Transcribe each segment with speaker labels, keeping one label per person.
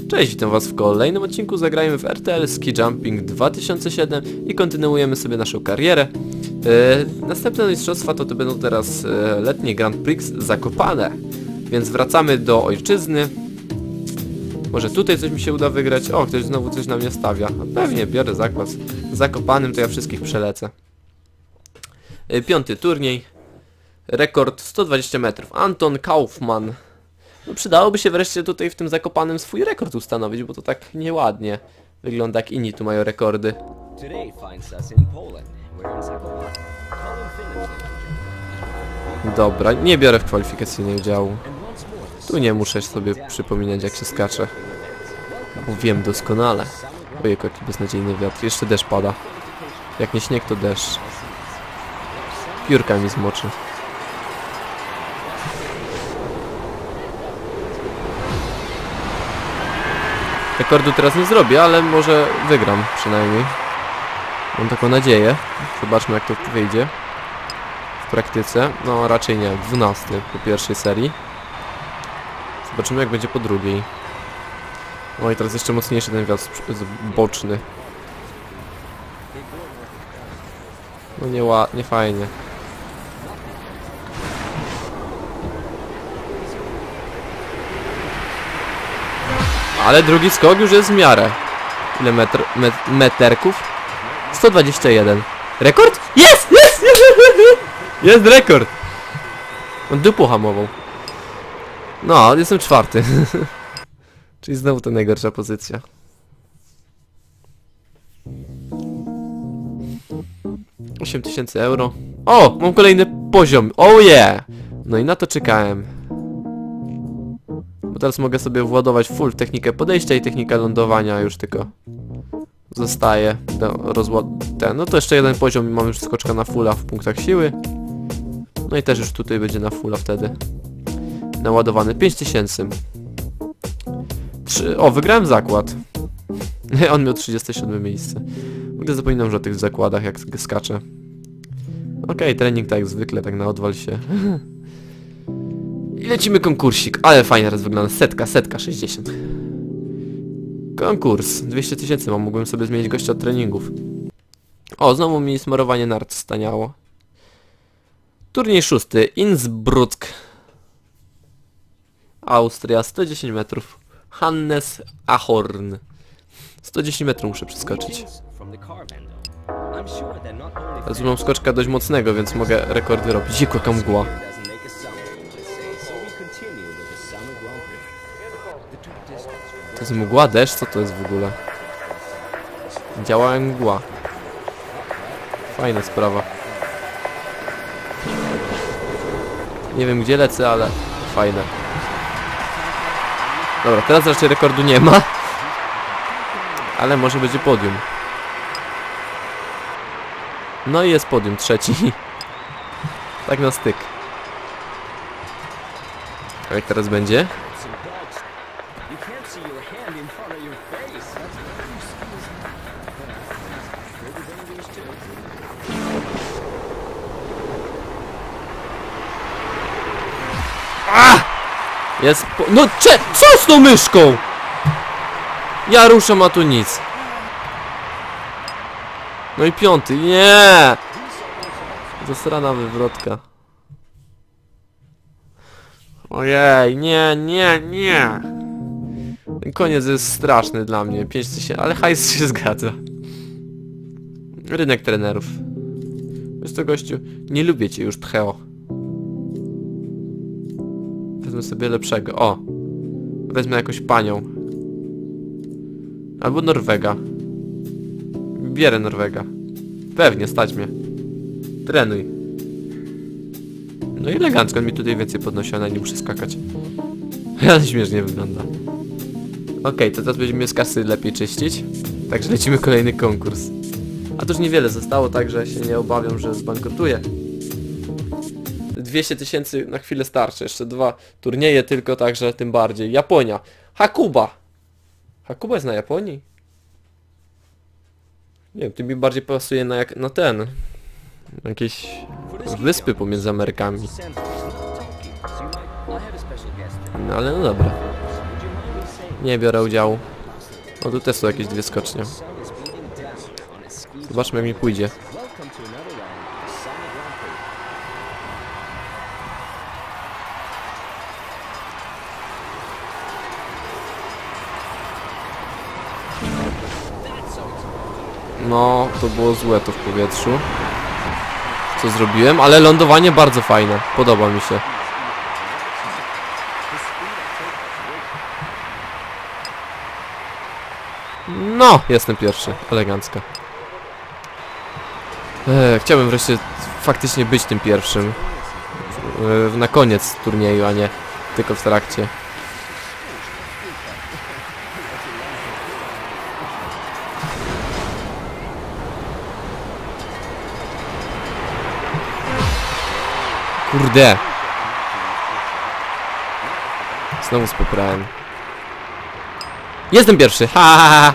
Speaker 1: Cześć, witam was w kolejnym odcinku. Zagrajmy w RTL Ski Jumping 2007 i kontynuujemy sobie naszą karierę. Następne mistrzostwa to będą teraz letnie Grand Prix Zakopane. Więc wracamy do ojczyzny. Może tutaj coś mi się uda wygrać. O, ktoś znowu coś na mnie stawia. No pewnie, biorę zakład. Zakopanym to ja wszystkich przelecę. Piąty turniej. Rekord 120 metrów. Anton Kaufmann. No przydałoby się wreszcie tutaj w tym Zakopanem swój rekord ustanowić, bo to tak nieładnie wygląda, jak inni tu mają rekordy. Dobra, nie biorę w kwalifikacyjnej udziału. Tu nie muszę sobie przypominać, jak się skacze. Bo wiem doskonale. Ojej, jaki beznadziejny wiatr. Jeszcze deszcz pada. Jak nie śnieg, to deszcz. Piórka mi zmoczy. Rekordu teraz nie zrobię, ale może wygram przynajmniej. Mam taką nadzieję. Zobaczmy, jak to wyjdzie w praktyce. No raczej nie, 12 po pierwszej serii. Zobaczymy, jak będzie po drugiej. No i teraz jeszcze mocniejszy ten wiatr boczny. No nie fajnie. Ale drugi skok już jest w miarę. Ile meterków? 121. Rekord? Jest! Jest! Jest rekord! On dupą hamował. No, jestem czwarty. Czyli znowu to najgorsza pozycja. €8000. O! Mam kolejny poziom. Oh yeah! No i na to czekałem. Bo teraz mogę sobie władować full technikę podejścia i technikę lądowania, już tylko zostaje no to jeszcze jeden poziom i mam już skoczka na fulla w punktach siły. No i też już tutaj będzie na fulla wtedy naładowany. 5000. O, wygrałem zakład. On miał 37 miejsce. W ogóle zapominam, że o tych zakładach, jak skaczę. Okej, trening tak jak zwykle, tak na odwal się. I lecimy konkursik, ale fajnie teraz wygląda. Setka 60. Konkurs, 200 000 mogłem sobie zmienić gościa od treningów. O, znowu mi smarowanie nart staniało. Turniej 6. Innsbruck. Austria, 110 metrów. Hannes Ahorn. 110 metrów muszę przeskoczyć. Teraz mam skoczka dość mocnego, więc mogę rekordy robić. Jaka mgła. To jest mgła, deszcz? Co to jest w ogóle? Działa jak mgła. Fajna sprawa. Nie wiem, gdzie lecę, ale fajne. Dobra, teraz raczej rekordu nie ma. Ale może będzie podium. No i jest podium, trzeci. Tak na styk. A jak teraz będzie? Jest no co z tą myszką? Ja ruszam, a tu nic. No i piąty, nie! Zasrana wywrotka. Ojej, nie. Ten koniec jest straszny dla mnie. 5000, ale hajs się zgadza. Rynek trenerów. Wiesz co, gościu? Nie lubię cię już, pcheo. Wezmę sobie lepszego. O! Wezmę jakąś panią. Albo Norwega. Bierę Norwega. Pewnie, stać mnie. Trenuj. No i elegancko, on mi tutaj więcej podnosi, ale nie muszę skakać. Ale śmiesznie wygląda. Okej, to teraz będziemy z kasy lepiej czyścić. Także lecimy kolejny konkurs. A to już niewiele zostało, także się nie obawiam, że zbankrutuję. 200 000 na chwilę starczy. Jeszcze 2 turnieje tylko, także tym bardziej. Japonia. Hakuba. Hakuba jest na Japonii? Nie wiem, to mi bardziej pasuje na ten. Jakieś wyspy pomiędzy Amerykami. No ale no dobra. Nie biorę udziału. O, tu też są jakieś dwie skocznie. Zobaczmy, jak mi pójdzie. No, to było złe to w powietrzu. Co zrobiłem, ale lądowanie bardzo fajne. Podoba mi się. No, jestem pierwszy. Elegancko. Chciałbym wreszcie faktycznie być tym pierwszym. Na koniec turnieju, a nie tylko w trakcie. Kurde. Znowu spoprałem. Jestem pierwszy! Ha, ha, ha.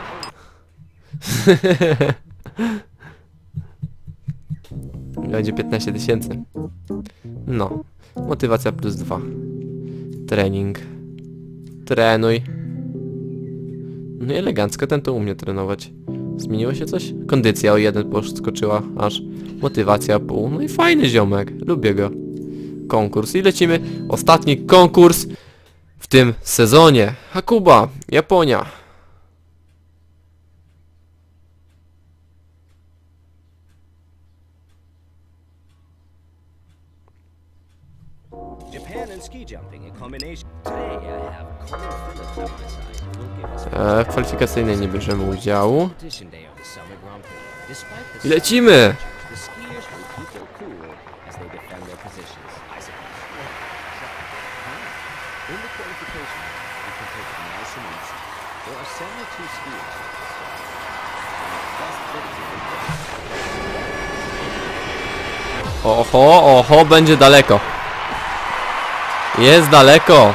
Speaker 1: Będzie 15 000. No. Motywacja +2. Trening. Trenuj. No i elegancko ten to umie trenować. Zmieniło się coś? Kondycja o 1 podskoczyła aż. Motywacja pół. No i fajny ziomek. Lubię go. Konkurs. I lecimy. Ostatni konkurs w tym sezonie. Hakuba. Japonia.
Speaker 2: Japan and ski jumping in combination. Today I have Colin Phillips on my side who will give us
Speaker 1: W kwalifikacyjnej nie bierzemy udziału.
Speaker 2: competition day of the Summer Grand Prix. Despite the
Speaker 1: I lecimy!
Speaker 2: the skiers will keep their cool as they defend their positions. I suppose. In the qualification, you can take it nice and easy. There are 72 skiers.
Speaker 1: Oho, oho, będzie daleko. Jest daleko.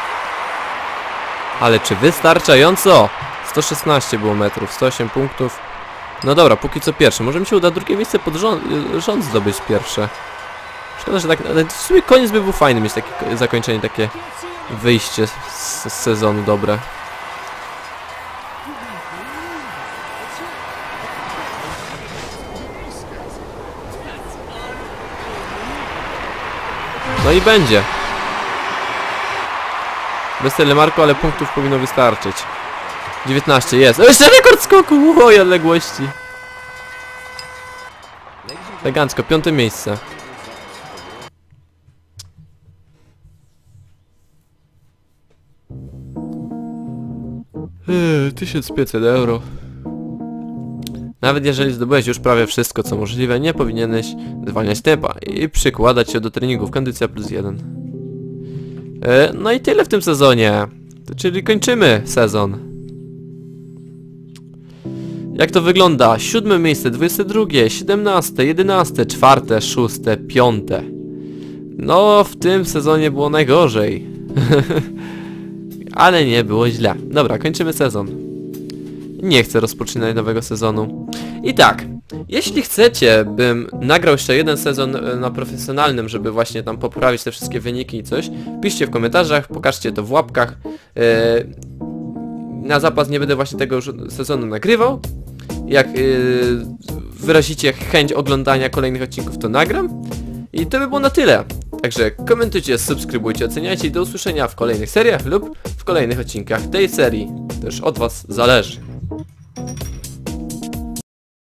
Speaker 1: Ale czy wystarczająco? 116 było metrów, 108 punktów. No dobra, póki co pierwszy. Może mi się uda drugie miejsce pod rząd zdobyć pierwsze. Szkoda, że tak... Ale w sumie koniec by był fajny mieć takie zakończenie, takie wyjście z sezonu dobre. No i będzie. Bez telemarku, ale punktów powinno wystarczyć. 19 jest. Jeszcze rekord skoku! Oj, odległości. Elegancko, 5. miejsce. 1500 euro. Nawet jeżeli zdobyłeś już prawie wszystko co możliwe, nie powinieneś zwalniać tempa i przykładać się do treningów. Kondycja +1. No i tyle w tym sezonie. Czyli kończymy sezon. Jak to wygląda? 7. miejsce, 22, 17, 11, 4, 6, 5. No, w tym sezonie było najgorzej. Ale nie było źle. Dobra, kończymy sezon. Nie chcę rozpoczynać nowego sezonu. I tak, jeśli chcecie, bym nagrał jeszcze jeden sezon na profesjonalnym, żeby właśnie tam poprawić te wszystkie wyniki i coś, piszcie w komentarzach, pokażcie to w łapkach. Na zapas nie będę właśnie tego już sezonu nagrywał. Jak wyrazicie chęć oglądania kolejnych odcinków, to nagram. I to by było na tyle. Także komentujcie, subskrybujcie, oceniajcie i do usłyszenia w kolejnych seriach lub w kolejnych odcinkach tej serii. Też od was zależy.